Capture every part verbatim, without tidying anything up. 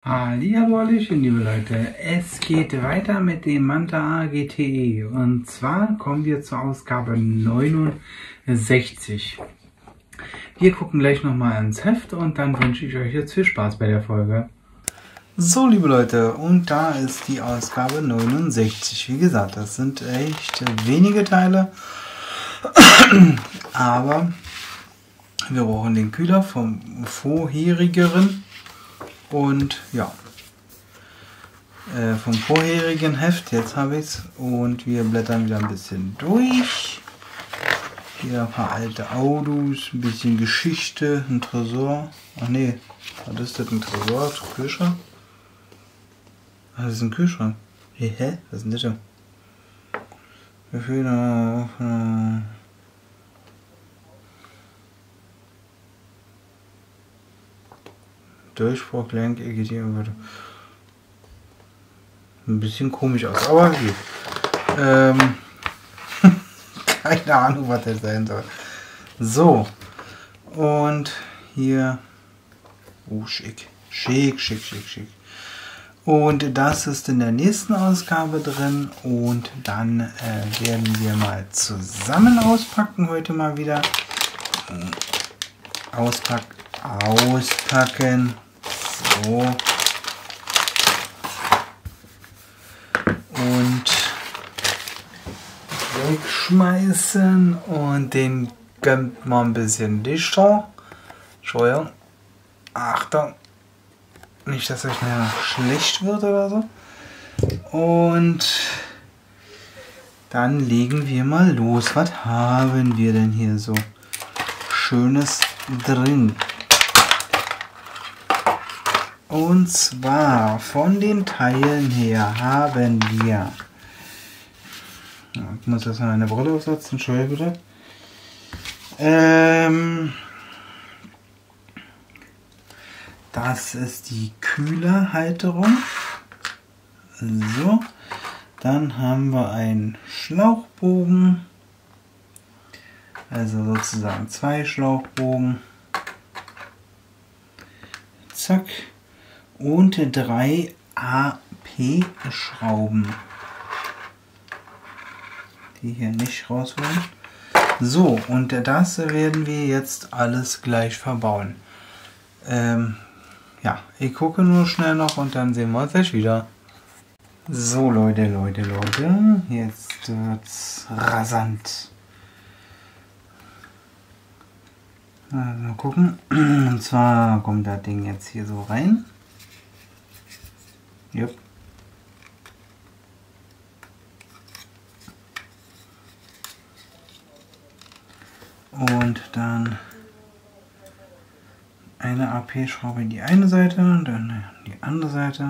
Hallihallo, Hallöchen, liebe Leute. Es geht weiter mit dem Manta G T E. Und zwar kommen wir zur Ausgabe neunundsechzig. Wir gucken gleich nochmal ins Heft und dann wünsche ich euch jetzt viel Spaß bei der Folge. So, liebe Leute, und da ist die Ausgabe neunundsechzig. Wie gesagt, das sind echt wenige Teile, aber wir brauchen den Kühler vom vorherigeren. Und ja, äh, vom vorherigen Heft, jetzt habe ich es. Und wir blättern wieder ein bisschen durch. Hier ein paar alte Autos, ein bisschen Geschichte, ein Tresor. Ach nee, was ist das, ein Tresor? Kühlschrank? Ah, das ist ein Kühlschrank. Hey, hä? Was ist denn das denn? Wir fehlen auf... Äh Durchbruch, Lenk, E G T würde ein bisschen komisch aus, aber geht. Ähm, keine Ahnung, was das sein soll. So, und hier, oh schick, schick, schick, schick, schick. Und das ist in der nächsten Ausgabe drin und dann äh, werden wir mal zusammen auspacken, heute mal wieder. Auspack, auspacken. So. Und wegschmeißen und den gönnt man ein bisschen dichter. Entschuldigung. Achtung. Nicht, dass euch mehr schlecht wird oder so. Und dann legen wir mal los. Was haben wir denn hier so Schönes drin? Und zwar von den Teilen her haben wir, ich muss jetzt mal eine Brille aufsetzen, Entschuldigung bitte. Ähm, das ist die Kühlerhalterung. So, dann haben wir einen Schlauchbogen, also sozusagen zwei Schlauchbogen. Zack. Und drei A P-Schrauben, die hier nicht raus wollen. So, und das werden wir jetzt alles gleich verbauen. Ähm, ja, ich gucke nur schnell noch und dann sehen wir uns gleich wieder. So, Leute, Leute, Leute, jetzt wird's rasant. Also, mal gucken. Und zwar kommt das Ding jetzt hier so rein. Yep. Und dann eine A P-Schraube in die eine Seite und dann die andere Seite.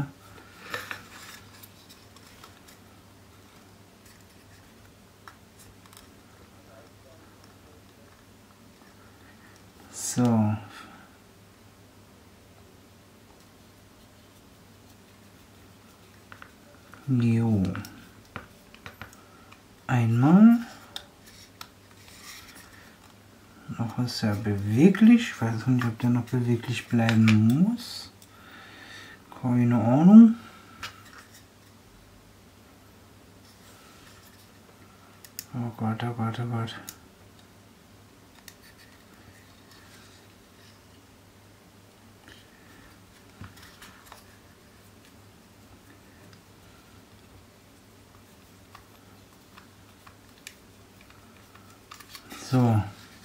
So. Jo. Einmal. Noch ist er beweglich. Ich weiß nicht, ob der noch beweglich bleiben muss. Keine Ahnung. Oh Gott, oh Gott, oh Gott. So.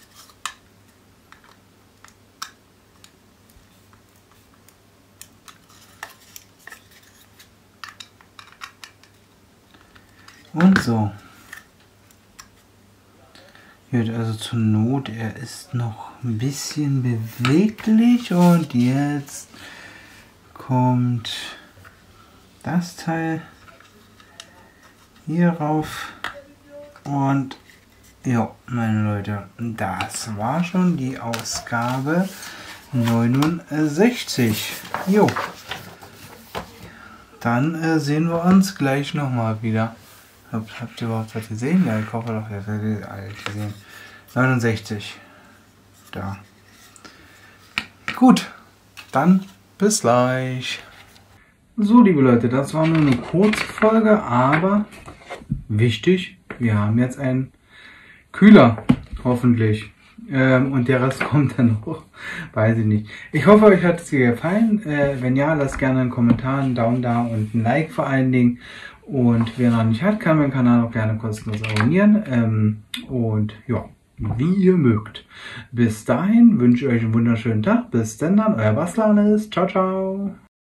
Und so. Gut, also zur Not, er ist noch ein bisschen beweglich und jetzt kommt das Teil hier rauf und ja, meine Leute, das war schon die Ausgabe neunundsechzig. Jo. Dann äh, sehen wir uns gleich nochmal wieder. Habt, habt ihr überhaupt was gesehen? Ja, ich hoffe doch, ihr werdet alle gesehen. neunundsechzig. Da. Gut, dann bis gleich. So, liebe Leute, das war nur eine kurze Folge, aber wichtig, wir haben jetzt einen Kühler, hoffentlich. Ähm, und der Rest kommt dann noch, weiß ich nicht. Ich hoffe, euch hat es hier gefallen. Äh, wenn ja, lasst gerne einen Kommentar, einen Daumen da und ein Like vor allen Dingen. Und wer noch nicht hat, kann meinen Kanal auch gerne kostenlos abonnieren. Ähm, und ja, wie ihr mögt. Bis dahin wünsche ich euch einen wunderschönen Tag. Bis dann, dann euer Baslanes. Ciao, ciao.